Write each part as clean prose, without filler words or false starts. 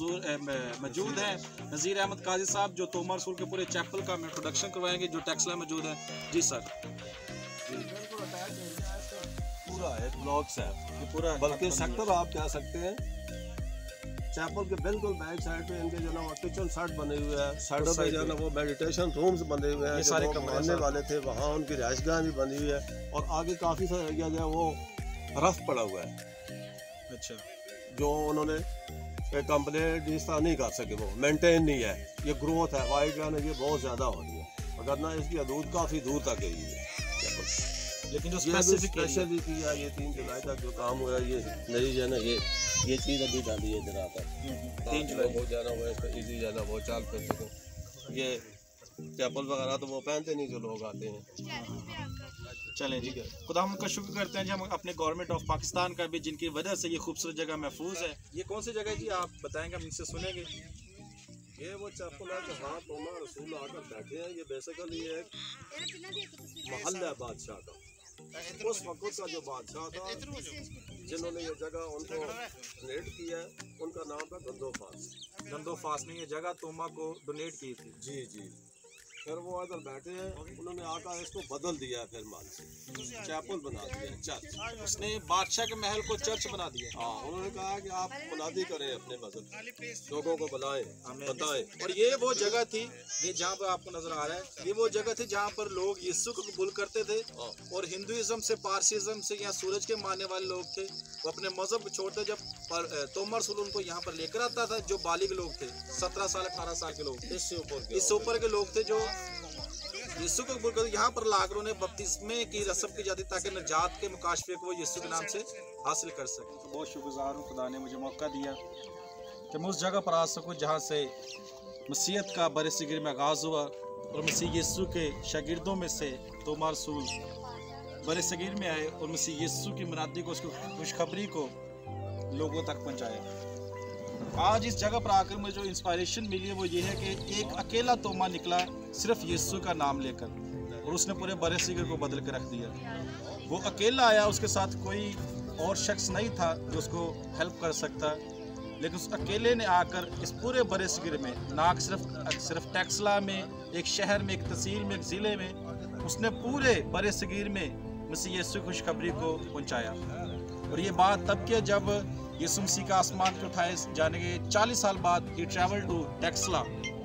मौजूद है नज़ीर अहमद काजी साहब, जो तोमर रसूल के पूरे चैपल का इंट्रोडक्शन करवाएंगे, जो टेक्सला मौजूद है। जी सर। पूरा एक ब्लॉक्स है ये पूरा, बल्कि सेक्टर आप कह सकते हैं। चैपल के बिल्कुल बैक साइड पे इनके जो ना वो किचन सेट बने हुए हैं, साइडों पे जो ना वो मेडिटेशन रूम्स बने हुए हैं, ये जो सारे लोग रहने वाले थे वहाँ उनकी रिहाइशगाह भी बनी हुई है, और आगे काफ़ी सारा एरिया जो है वो रफ पड़ा हुआ है। अच्छा, जो उन्होंने कंप्लेंट इस तरह नहीं कर सके, वो मेंटेन नहीं है। ये ग्रोथ है वाइट गन, ये बहुत ज़्यादा हो रही है, अगर ना इसकी हदूद काफ़ी दूर तक गई है। लेकिन जो स्पेशली किया ये 3 जुलाई तक जो काम हुआ है, ये नई जो है ना ये चीज़ अभी डाली है इधर आकर 3 जुलाई बहुत ज़्यादा हुआ है, इस पर ईजी ज़्यादा बहुत चाल कर सको। ये चैपल वगैरह तो वो पहनते नहीं जो लोग आते हैं। चलें जी, खुदा हम उनका शुक्र करते हैं जी, हम अपने गवर्नमेंट ऑफ पाकिस्तान का भी, जिनकी वजह से ये खूबसूरत जगह महफूज है। ये कौन सी जगह है जी, आप बताएंगे, हम इनसे सुनेंगे। ये वो चैपल है जहाँ तोमर रसूल आकर बैठे हैं। ये बेसिकली एक महल है बादशाह का। उस वक्त का जो बादशाह था, जिन्होंने ये जगह उनको डोनेट किया है, उनका नाम था गंदोफास। गंदोफास ने ये जगह तोमा को डोनेट की थी। जी जी। फिर वो इधर बैठे हैं, उन्होंने आकर इसको बदल दिया, फिर मान से चैपल बना दिया, चर्च। उसने बादशाह के महल को चर्च बना दिया। हाँ, उन्होंने कहा कि आप मुनादी करें अपने मजहब, लोगों को बुलाएं, बताएं। और ये वो जगह थी, ये जहाँ पर आपको नजर आ रहा है, ये वो जगह थी जहाँ पर लोग यीशु को कबूल करते थे। और हिंदुइज्म से, पारसीज्म से, यहाँ सूरज के मानने वाले लोग थे, वो अपने मजहब को छोड़ते। जब तोमर रसूल उनको यहाँ पर लेकर आता था, जो बालिग लोग थे, 17 साल 18 साल के लोग, इससे ऊपर के लोग थे, जो यीशु को कबूल कर यहाँ पर लाकर उन्हें बपतिस्मे की रस्म की जाती, ताकि निजात के मुकाशफे को वो यीशु के नाम से हासिल कर सके। तो बहुत शुक्रगुजार हूँ, खुदा ने मुझे मौका दिया कि मैं उस जगह पर आ सकूँ जहाँ से मसीहत का बरसगीर में आगाज़ हुआ, और मसीह यीशु के शागिर्दों में से तोमर रसूल बरसगीर में आए, और मसीह यीशु की मुनादी को, उसकी खुशखबरी को लोगों तक पहुँचाया। आज इस जगह पर आकर मुझे जो इंस्पायरेशन मिली है वो ये है कि एक अकेला तोमा निकला सिर्फ यीशु का नाम लेकर, और उसने पूरे बरसगीर को बदल कर रख दिया। वो अकेला आया, उसके साथ कोई और शख्स नहीं था जो उसको हेल्प कर सकता, लेकिन उस अकेले ने आकर इस पूरे बरसगीर में, ना सिर्फ टेक्सला में, एक शहर में, एक तहसील में, एक ज़िले में, उसने पूरे बरसगीर में मसीह यीशु की खुशखबरी को पहुँचाया। और ये बात तब की जब यीशु मसीह का आसमान पे उठाए जाने के 40 साल बाद ही ट्रैवल टू टेक्सला,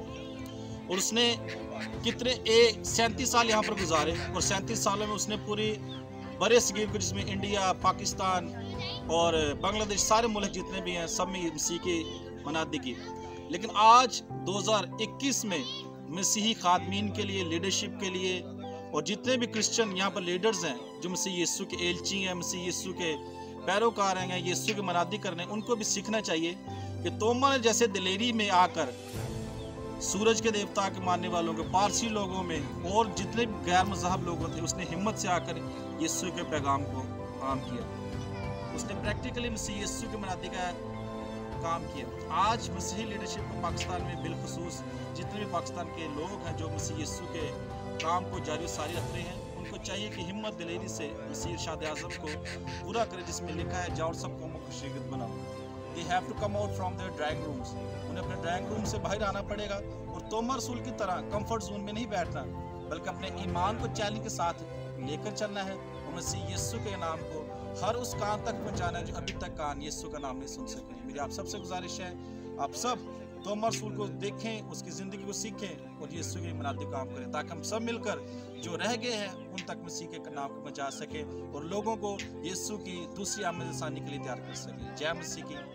और उसने कितने 37 साल यहाँ पर गुजारे, और 37 सालों में उसने पूरी बरसगीर को, जिसमें इंडिया, पाकिस्तान और बांग्लादेश, सारे मुल्क जितने भी हैं, सब में मसीह की मनादी की। लेकिन आज 2021 में मसीही खादमीन के लिए, लीडरशिप के लिए, और जितने भी क्रिश्चियन यहाँ पर लीडर्स हैं, जो मसीह यीशु के एलची हैं, मसीह यीशु के पैरोकार हैं, यीशु की मनादी करने, उनको भी सीखना चाहिए कि तोमर जैसे दिलेरी में आकर सूरज के देवता के मानने वालों के, पारसी लोगों में, और जितने भी गैर मज़हब लोग थे, उसने हिम्मत से आकर यीशु के पैगाम को आम किया। उसने प्रैक्टिकली मसीह यीशु की मनादी का काम किया। आज मसीही लीडरशिप को पाकिस्तान में, बिलखुसूस जितने भी पाकिस्तान के लोग हैं जो मसीह यीशु के काम को जारी सारी रख रहे हैं, उनको चाहिए कि हिम्मत दिलेरी से मसीह इरशाद आज़म को पूरा करें, जिसमें लिखा है जाओ सब कौमों को शागिर्द बनाओ। They have to come out from their drawing rooms, उन्हें अपने ड्राइंग रूम से बाहर आना पड़ेगा, और तोमर रसूल की तरह कंफर्ट जोन में नहीं बैठना, बल्कि अपने ईमान को चैलेंज के साथ लेकर चलना है, और मसीह यीशु के नाम को हर उस कान तक पहुँचाना है जो अभी तक कान यीशु का नाम नहीं सुन सके। मेरी आप सबसे गुजारिश है, आप सब तोमर रसूल को देखें, उसकी ज़िंदगी को सीखें, और यीशु की मनादी काम करें, ताकि हम सब मिलकर जो रह गए हैं उन तक मसीह के नाम को पहुँचा सकें, और लोगों को यीशु की दूसरी आमद सानी के लिए तैयार कर सकें। जय मसीह की।